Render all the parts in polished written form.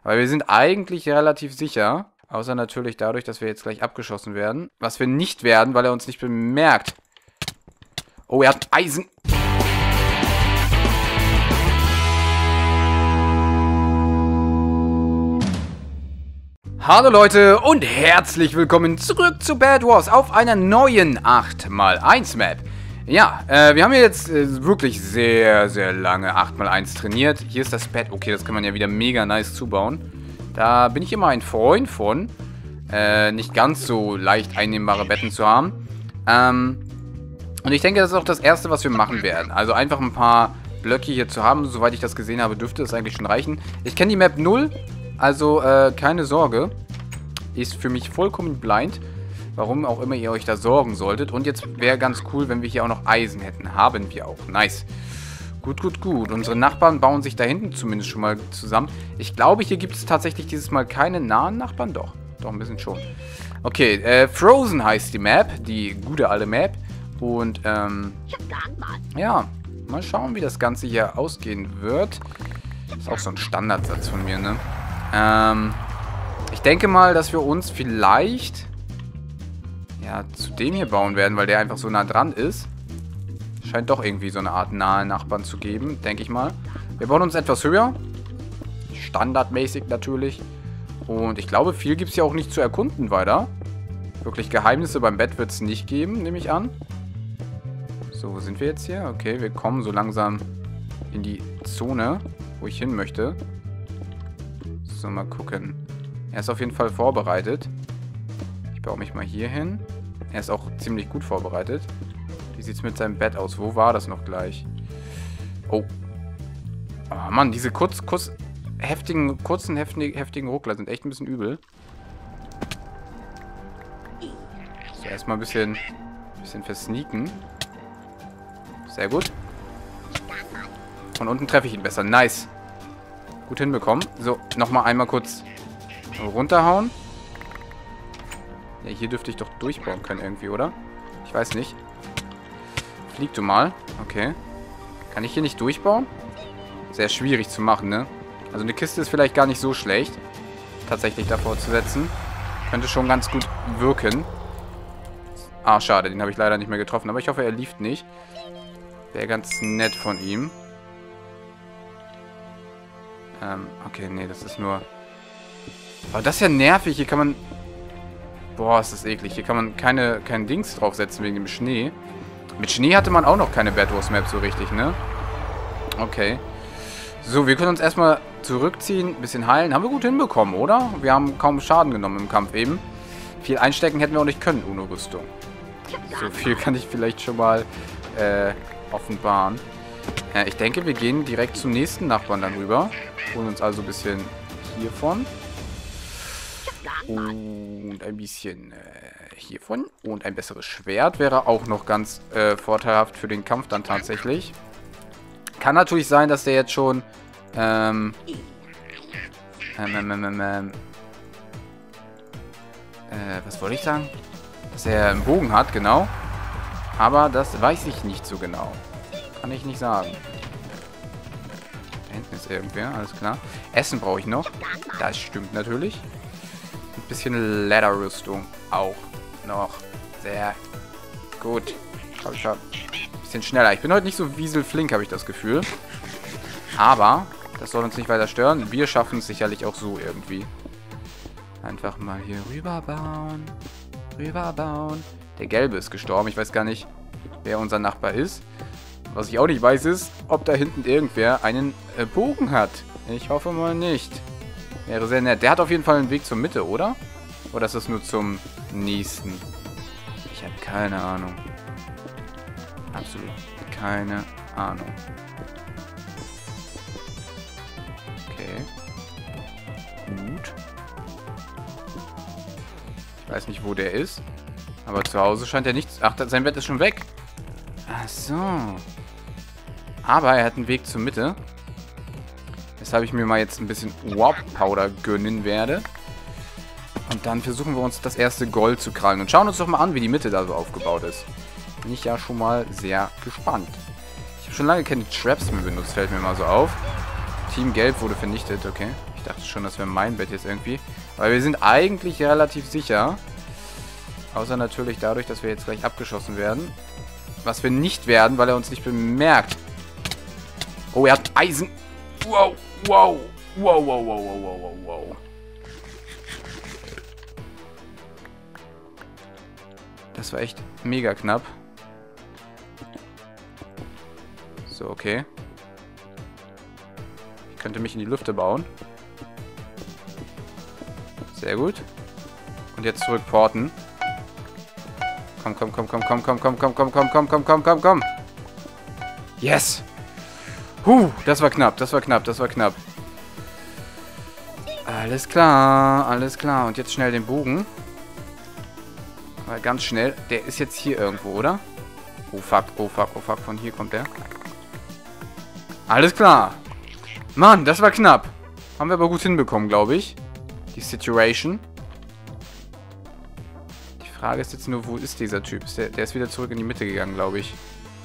Weil wir sind eigentlich relativ sicher. Außer natürlich dadurch, dass wir jetzt gleich abgeschossen werden. Was wir nicht werden, weil er uns nicht bemerkt. Oh, er hat Eisen. Hallo Leute und herzlich willkommen zurück zu Bed Wars auf einer neuen 8x1 Map. Ja, wir haben jetzt wirklich sehr, sehr lange 8x1 trainiert. Hier ist das Bett. Okay, das kann man ja wieder mega nice zubauen. Da bin ich immer ein Freund von, nicht ganz so leicht einnehmbare Betten zu haben. Und ich denke, das ist auch das Erste, was wir machen werden. Also einfach ein paar Blöcke hier zu haben. Soweit ich das gesehen habe, dürfte es eigentlich schon reichen. Ich kenne die Map 0. Also, keine Sorge. Ist für mich vollkommen blind. Warum auch immer ihr euch da sorgen solltet. Und jetzt wäre ganz cool, wenn wir hier auch noch Eisen hätten. Haben wir auch. Nice. Gut, gut, gut. Unsere Nachbarn bauen sich da hinten zumindest schon mal zusammen. Ich glaube, hier gibt es tatsächlich dieses Mal keine nahen Nachbarn. Doch. Doch, ein bisschen schon. Okay, Frozen heißt die Map. Die gute alte Map. Und, ja. Mal schauen, wie das Ganze hier ausgehen wird. Ist auch so ein Standardsatz von mir, ne? Ich denke mal, dass wir uns vielleicht ja, zu dem hier bauen werden, weil der einfach so nah dran ist. Scheint doch irgendwie so eine Art nahe Nachbarn zu geben, denke ich mal. Wir bauen uns etwas höher. Standardmäßig natürlich. Und ich glaube, viel gibt es ja auch nicht zu erkunden weiter. Wirklich Geheimnisse beim Bett wird es nicht geben, nehme ich an. So, wo sind wir jetzt hier? Okay, wir kommen so langsam in die Zone, wo ich hin möchte. So, mal gucken. Er ist auf jeden Fall vorbereitet. Ich baue mich mal hier hin. Er ist auch ziemlich gut vorbereitet. Wie sieht es mit seinem Bett aus? Wo war das noch gleich? Oh. Oh Mann, diese kurzen, heftigen Ruckler sind echt ein bisschen übel. So, erstmal ein bisschen versneaken. Sehr gut. Von unten treffe ich ihn besser. Nice. Gut hinbekommen. So, nochmal einmal kurz runterhauen. Ja, hier dürfte ich doch durchbauen können irgendwie, oder? Ich weiß nicht. Flieg du mal. Okay. Kann ich hier nicht durchbauen? Sehr schwierig zu machen, ne? Also eine Kiste ist vielleicht gar nicht so schlecht. Tatsächlich davor zu setzen. Könnte schon ganz gut wirken. Ah, schade. Den habe ich leider nicht mehr getroffen. Aber ich hoffe, er lief nicht. Wäre ganz nett von ihm. Okay, nee, das ist nur... Aber das ist ja nervig. Hier kann man... Boah, ist das eklig. Hier kann man kein Dings draufsetzen wegen dem Schnee. Mit Schnee hatte man auch noch keine Bed Wars Map so richtig, ne? Okay. So, wir können uns erstmal zurückziehen, ein bisschen heilen. Haben wir gut hinbekommen, oder? Wir haben kaum Schaden genommen im Kampf eben. Viel einstecken hätten wir auch nicht können, UNO-Rüstung. So viel kann ich vielleicht schon mal offenbaren. Ich denke, wir gehen direkt zum nächsten Nachbarn dann rüber. Holen uns also ein bisschen hiervon. Und ein bisschen hiervon. Und ein besseres Schwert wäre auch noch ganz vorteilhaft für den Kampf dann tatsächlich. Kann natürlich sein, dass der jetzt schon was wollte ich sagen? Dass er einen Bogen hat, genau. Aber das weiß ich nicht so genau. Kann ich nicht sagen. Da hinten ist irgendwer, alles klar. Essen brauche ich noch. Das stimmt natürlich. Ein bisschen Lederrüstung auch noch. Sehr gut. Komm schon. Ein bisschen schneller. Ich bin heute nicht so wieselflink, habe ich das Gefühl. Aber das soll uns nicht weiter stören. Wir schaffen es sicherlich auch so irgendwie. Einfach mal hier rüberbauen. Rüberbauen. Der Gelbe ist gestorben. Ich weiß gar nicht, wer unser Nachbar ist. Was ich auch nicht weiß, ist, ob da hinten irgendwer einen Bogen hat. Ich hoffe mal nicht. Wäre sehr nett. Der hat auf jeden Fall einen Weg zur Mitte, oder? Oder ist das nur zum nächsten? Ich habe keine Ahnung. Absolut keine Ahnung. Okay. Gut. Ich weiß nicht, wo der ist. Aber zu Hause scheint er nichts... Ach, sein Bett ist schon weg. Ach so. Aber er hat einen Weg zur Mitte. Weshalb ich mir mal jetzt ein bisschen Warp Powder gönnen werde. Und dann versuchen wir uns das erste Gold zu krallen. Und schauen uns doch mal an, wie die Mitte da so aufgebaut ist. Bin ich ja schon mal sehr gespannt. Ich habe schon lange keine Traps mehr benutzt, fällt mir mal so auf. Team Gelb wurde vernichtet, okay. Ich dachte schon, das wäre mein Bett jetzt irgendwie. Weil wir sind eigentlich relativ sicher. Außer natürlich dadurch, dass wir jetzt gleich abgeschossen werden. Was wir nicht werden, weil er uns nicht bemerkt. Oh, er hat Eisen. Wow, wow. Wow, wow, wow, wow, wow, wow, wow. Das war echt mega knapp. So, okay. Ich könnte mich in die Lüfte bauen. Sehr gut. Und jetzt zurückporten. Komm, komm, komm, komm, komm, komm, komm, komm, komm, komm, komm, komm, komm, komm, komm. Yes! Das war knapp, das war knapp, das war knapp. Alles klar, alles klar. Und jetzt schnell den Bogen. Aber ganz schnell. Der ist jetzt hier irgendwo, oder? Oh fuck, oh fuck, oh fuck. Von hier kommt der. Alles klar. Mann, das war knapp. Haben wir aber gut hinbekommen, glaube ich. Die Situation. Die Frage ist jetzt nur, wo ist dieser Typ? Der ist wieder zurück in die Mitte gegangen, glaube ich.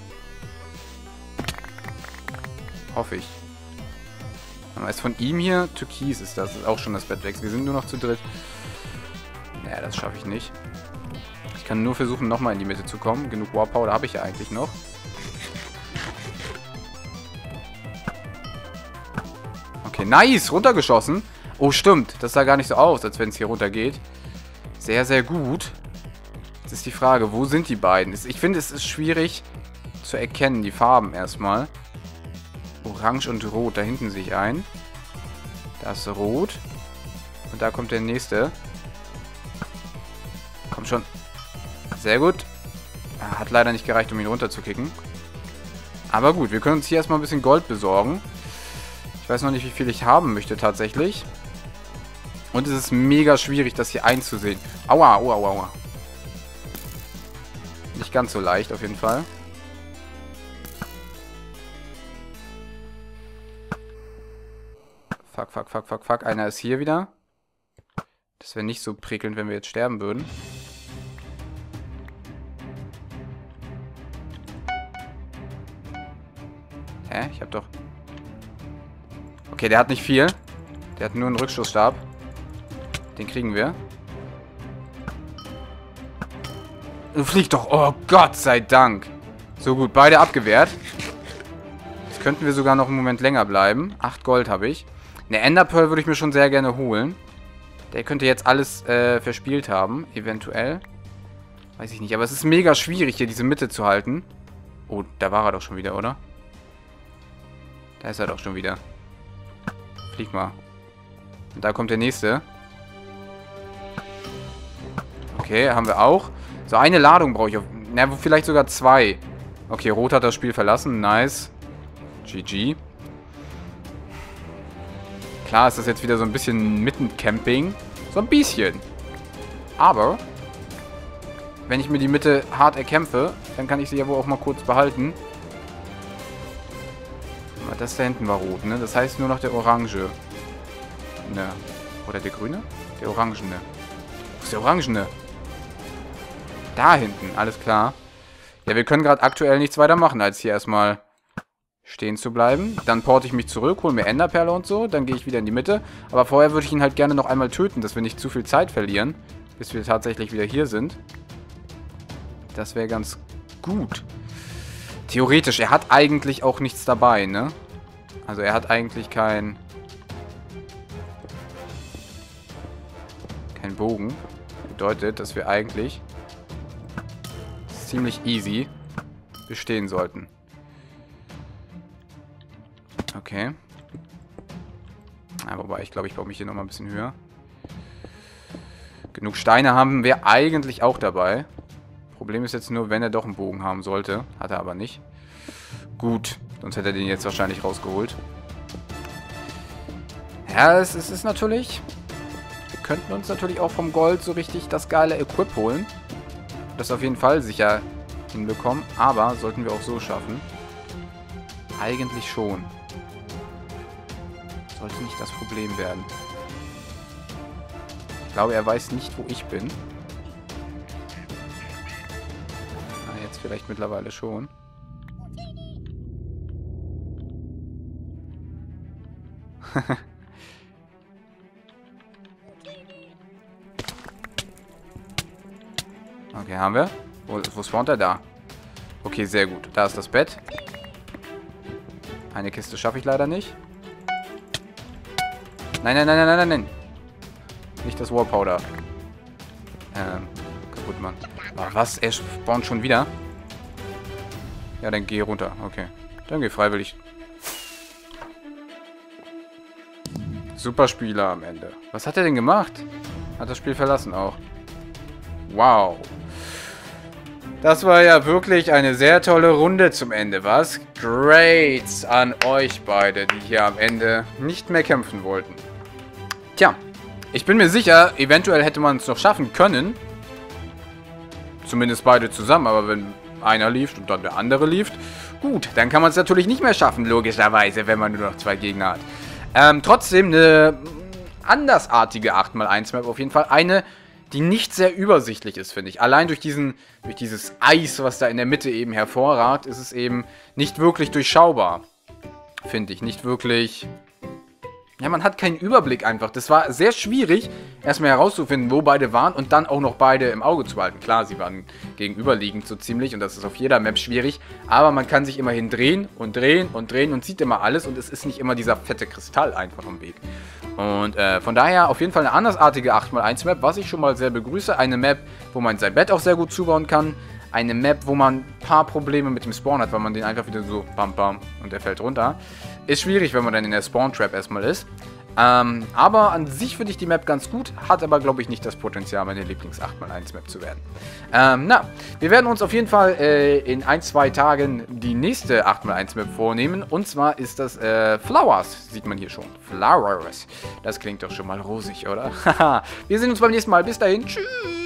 Hoffe ich. Aber ist von ihm hier türkis ist das. Das ist auch schon das Bettwechsel. Wir sind nur noch zu dritt. Naja, das schaffe ich nicht. Ich kann nur versuchen, nochmal in die Mitte zu kommen. Genug War Powder habe ich ja eigentlich noch. Okay, nice. Runtergeschossen. Oh, stimmt. Das sah gar nicht so aus, als wenn es hier runter geht. Sehr, sehr gut. Jetzt ist die Frage, wo sind die beiden? Ich finde, es ist schwierig zu erkennen, die Farben erstmal. Orange und Rot. Da hinten sehe ich ein. Da ist Rot. Und da kommt der nächste. Kommt schon. Sehr gut. Hat leider nicht gereicht, um ihn runterzukicken. Aber gut, wir können uns hier erstmal ein bisschen Gold besorgen. Ich weiß noch nicht, wie viel ich haben möchte tatsächlich. Und es ist mega schwierig, das hier einzusehen. Aua, aua, aua, aua. Nicht ganz so leicht auf jeden Fall. Fuck, fuck, fuck, fuck, fuck. Einer ist hier wieder. Das wäre nicht so prickelnd, wenn wir jetzt sterben würden. Hä? Ich hab doch... Okay, der hat nicht viel. Der hat nur einen Rückstoßstab. Den kriegen wir. Du fliegst doch. Oh Gott sei Dank. So gut, beide abgewehrt. Jetzt könnten wir sogar noch einen Moment länger bleiben. 8 Gold habe ich. Eine Ender Pearl würde ich mir schon sehr gerne holen. Der könnte jetzt alles verspielt haben. Eventuell. Weiß ich nicht. Aber es ist mega schwierig, hier diese Mitte zu halten. Oh, da war er doch schon wieder, oder? Da ist er doch schon wieder. Flieg mal. Und da kommt der nächste. Okay, haben wir auch. So, eine Ladung brauche ich. Na, vielleicht sogar 2. Okay, Rot hat das Spiel verlassen. Nice. GG. Klar ist das jetzt wieder so ein bisschen Mitten-Camping. So ein bisschen. Aber, wenn ich mir die Mitte hart erkämpfe, dann kann ich sie ja wohl auch mal kurz behalten. Das da hinten war rot, ne? Das heißt nur noch der Orange. Ne. Oder der Grüne? Der Orangene. Wo ist der Orangene? Da hinten, alles klar. Ja, wir können gerade aktuell nichts weiter machen, als hier erstmal stehen zu bleiben. Dann porte ich mich zurück, hole mir Enderperle und so. Dann gehe ich wieder in die Mitte. Aber vorher würde ich ihn halt gerne noch einmal töten, dass wir nicht zu viel Zeit verlieren, bis wir tatsächlich wieder hier sind. Das wäre ganz gut. Theoretisch, er hat eigentlich auch nichts dabei, ne? Also er hat eigentlich kein Bogen. Bedeutet, dass wir eigentlich ziemlich easy bestehen sollten. Okay. Ja, wobei, ich glaube, ich baue mich hier nochmal ein bisschen höher. Genug Steine haben wir eigentlich auch dabei. Problem ist jetzt nur, wenn er doch einen Bogen haben sollte. Hat er aber nicht. Gut, sonst hätte er den jetzt wahrscheinlich rausgeholt. Ja, es ist natürlich... Wir könnten uns natürlich auch vom Gold so richtig das geile Equip holen. Das auf jeden Fall sicher hinbekommen. Aber sollten wir auch so schaffen. Eigentlich schon. Sollte nicht das Problem werden. Ich glaube, er weiß nicht, wo ich bin. Na, jetzt vielleicht mittlerweile schon. Okay, haben wir. Wo spawnt er? Da. Okay, sehr gut. Da ist das Bett. Eine Kiste schaffe ich leider nicht. Nein, nein, nein, nein, nein, nein, nein. Nicht das Wallpowder. Kaputt, Mann. Oh, was? Er spawnt schon wieder? Ja, dann geh runter. Okay. Dann geh freiwillig. Super Spieler am Ende. Was hat er denn gemacht? Hat das Spiel verlassen auch. Wow. Das war ja wirklich eine sehr tolle Runde zum Ende, was? Great an euch beide, die hier am Ende nicht mehr kämpfen wollten. Tja, ich bin mir sicher, eventuell hätte man es noch schaffen können. Zumindest beide zusammen, aber wenn einer lief und dann der andere lief, gut, dann kann man es natürlich nicht mehr schaffen, logischerweise, wenn man nur noch 2 Gegner hat. Trotzdem eine andersartige 8x1 Map auf jeden Fall. Eine, die nicht sehr übersichtlich ist, finde ich. Allein durch dieses Eis, was da in der Mitte eben hervorragt, ist es eben nicht wirklich durchschaubar. Finde ich. Nicht wirklich... Ja, man hat keinen Überblick einfach. Das war sehr schwierig, erstmal herauszufinden, wo beide waren und dann auch noch beide im Auge zu behalten. Klar, sie waren gegenüberliegend so ziemlich und das ist auf jeder Map schwierig, aber man kann sich immerhin drehen und drehen und drehen und sieht immer alles und es ist nicht immer dieser fette Kristall einfach im Weg. Und von daher auf jeden Fall eine andersartige 8x1 Map, was ich schon mal sehr begrüße. Eine Map, wo man sein Bett auch sehr gut zubauen kann. Eine Map, wo man ein paar Probleme mit dem Spawn hat, weil man den einfach wieder so bam bam und der fällt runter. Ist schwierig, wenn man dann in der Spawn-Trap erstmal ist. Aber an sich finde ich die Map ganz gut, hat aber, glaube ich, nicht das Potenzial, meine Lieblings-8x1-Map zu werden. Wir werden uns auf jeden Fall in 1-2 Tagen die nächste 8x1-Map vornehmen. Und zwar ist das Flowers, sieht man hier schon. Flowers. Das klingt doch schon mal rosig, oder? Wir sehen uns beim nächsten Mal. Bis dahin. Tschüss.